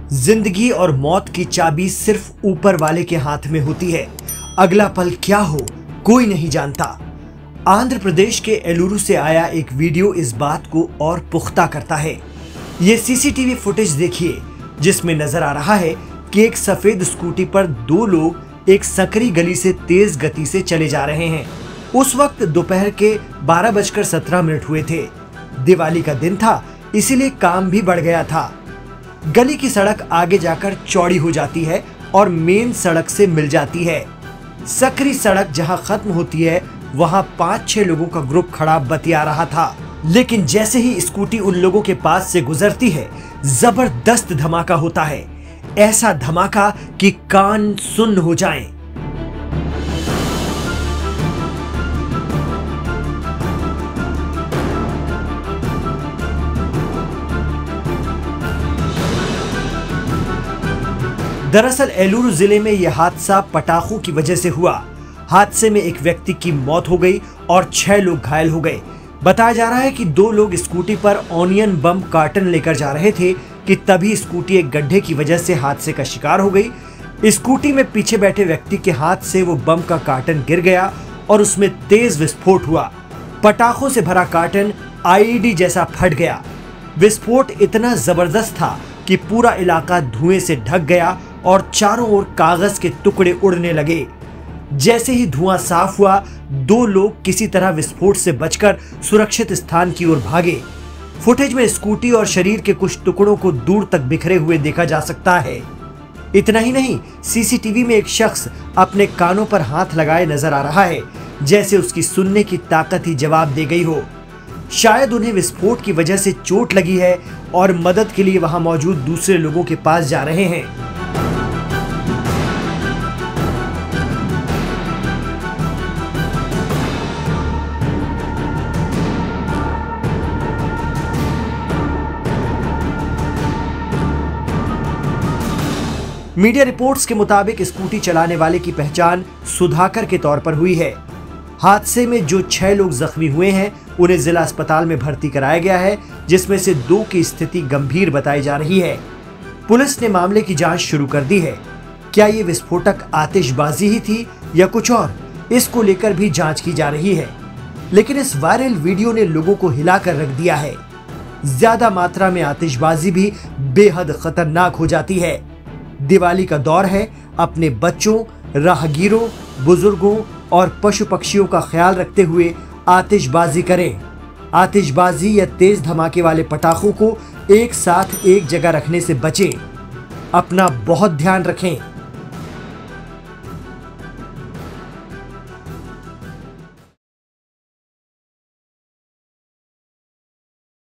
जिंदगी और मौत की चाबी सिर्फ ऊपर वाले के हाथ में होती है। अगला पल क्या हो कोई नहीं जानता। आंध्र प्रदेश के एलुरु से आया एक वीडियो इस बात को और पुख्ता करता है। ये सीसीटीवी फुटेज देखिए जिसमें नजर आ रहा है कि एक सफेद स्कूटी पर दो लोग एक सकरी गली से तेज गति से चले जा रहे हैं। उस वक्त दोपहर के 12:17 हुए थे। दिवाली का दिन था, इसीलिए काम भी बढ़ गया था। गली की सड़क आगे जाकर चौड़ी हो जाती है और मेन सड़क से मिल जाती है। सकरी सड़क जहां खत्म होती है वहां 5-6 लोगों का ग्रुप खड़ा बतिया रहा था, लेकिन जैसे ही स्कूटी उन लोगों के पास से गुजरती है जबरदस्त धमाका होता है। ऐसा धमाका कि कान सुन्न हो जाएं। दरअसल एलुरु जिले में यह हादसा पटाखों की वजह से हुआ। हादसे में एक व्यक्ति की मौत हो गई और 6 लोग घायल हो गए। बताया जा रहा है कि 2 लोग स्कूटी पर ऑनियन बम कार्टन लेकर जा रहे थे कि तभी स्कूटी एक गड्ढे की वजह से हादसे का शिकार हो गई। स्कूटी में पीछे बैठे व्यक्ति के हाथ से वो बम का कार्टन गिर गया और उसमें तेज विस्फोट हुआ। पटाखों से भरा कार्टन आईईडी जैसा फट गया। विस्फोट इतना जबरदस्त था कि पूरा इलाका धुएं से ढक गया और चारों ओर कागज के टुकड़े उड़ने लगे। जैसे ही धुआं साफ हुआ 2 लोग किसी तरह विस्फोट से बचकर सुरक्षित स्थान की ओर भागे। फुटेज में स्कूटी और शरीर के कुछ टुकड़ों को दूर तक बिखरे हुए देखा जा सकता है। इतना ही नहीं, सीसीटीवी में एक शख्स अपने कानों पर हाथ लगाए नजर आ रहा है, जैसे उसकी सुनने की ताकत ही जवाब दे गई हो। शायद उन्हें विस्फोट की वजह से चोट लगी है और मदद के लिए वहां मौजूद दूसरे लोगों के पास जा रहे हैं। मीडिया रिपोर्ट्स के मुताबिक स्कूटी चलाने वाले की पहचान सुधाकर के तौर पर हुई है। हादसे में जो 6 लोग जख्मी हुए हैं उन्हें जिला अस्पताल में भर्ती कराया गया है, जिसमें से 2 की स्थिति गंभीर बताई जा रही है। पुलिस ने मामले की जांच शुरू कर दी है। क्या ये विस्फोटक आतिशबाजी ही थी या कुछ और, इसको लेकर भी जांच की जा रही है। लेकिन इस वायरल वीडियो ने लोगों को हिलाकर रख दिया है। ज्यादा मात्रा में आतिशबाजी भी बेहद खतरनाक हो जाती है। दिवाली का दौर है, अपने बच्चों, राहगीरों, बुजुर्गों और पशु पक्षियों का ख्याल रखते हुए आतिशबाजी करें। आतिशबाजी या तेज धमाके वाले पटाखों को एक साथ एक जगह रखने से बचें। अपना बहुत ध्यान रखें।